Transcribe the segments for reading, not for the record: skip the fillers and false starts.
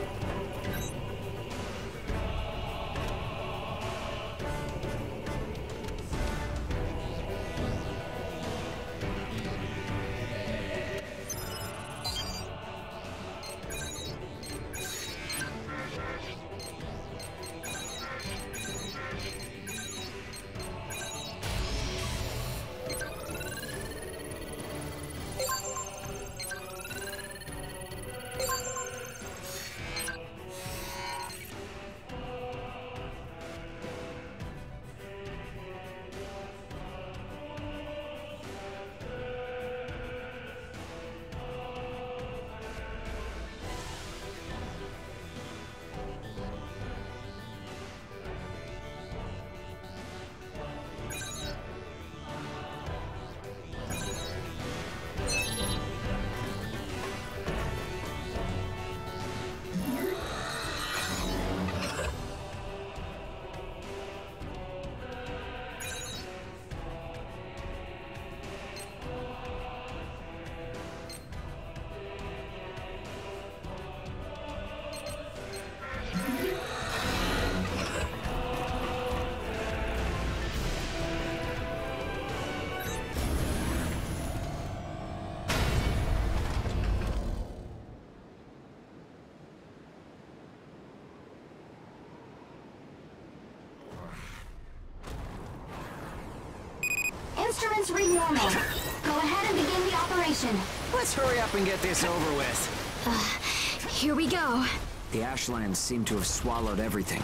Instruments read normal. Go ahead and begin the operation. Let's hurry up and get this over with. Here we go. The Ashlands seem to have swallowed everything.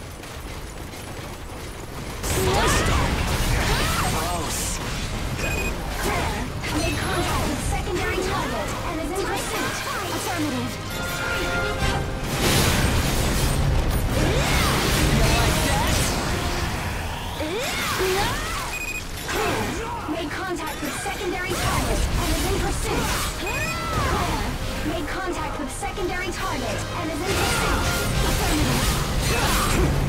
Close. Claire, made contact with secondary target and is in pursuit. Affirmative. Made contact with secondary target and is in pursuit. Claire, made contact with secondary target and is in pursuit. Affirmative.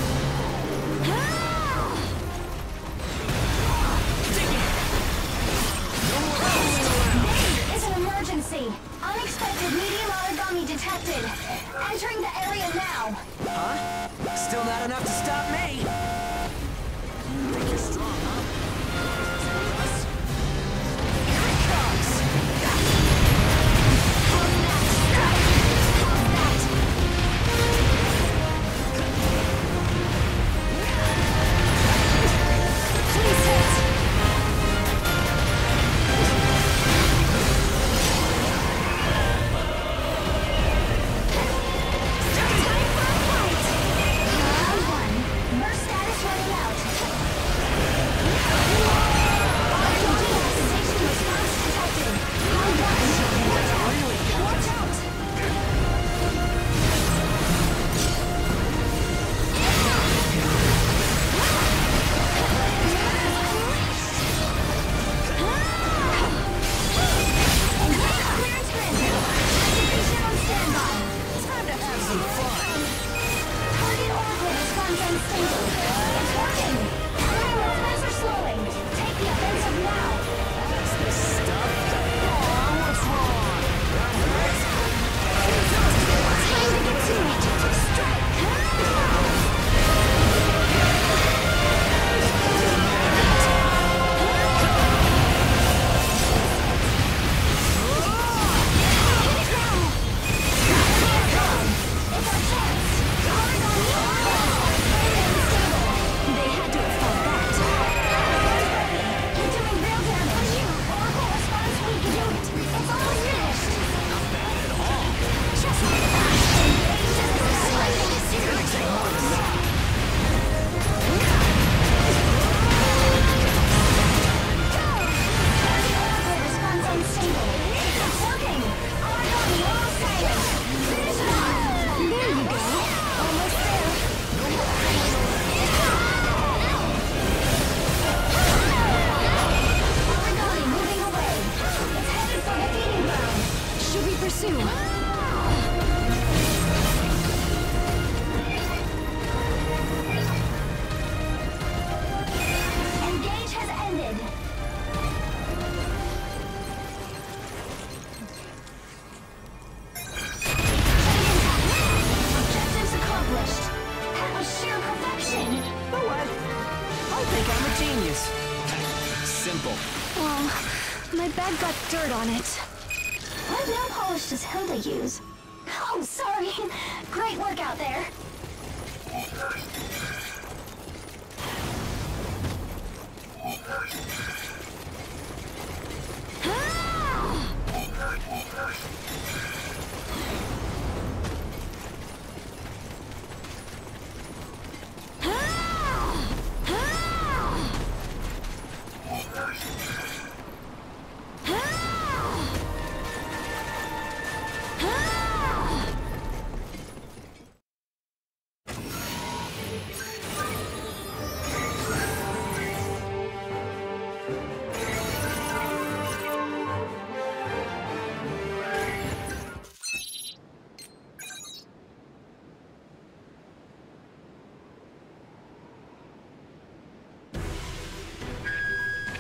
This is an emergency. Unexpected medium origami detected. Entering the area now. Huh? Still not enough to stop me. Think you're strong, huh? Here it comes! Please hit. Round one. Burst status running out. simple. Well, my bag got dirt on it. What nail polish does Hilda use? Oh, sorry. Great work out there.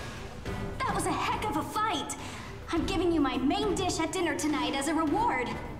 That was a heck of a fight! I'm giving you my main dish at dinner tonight as a reward.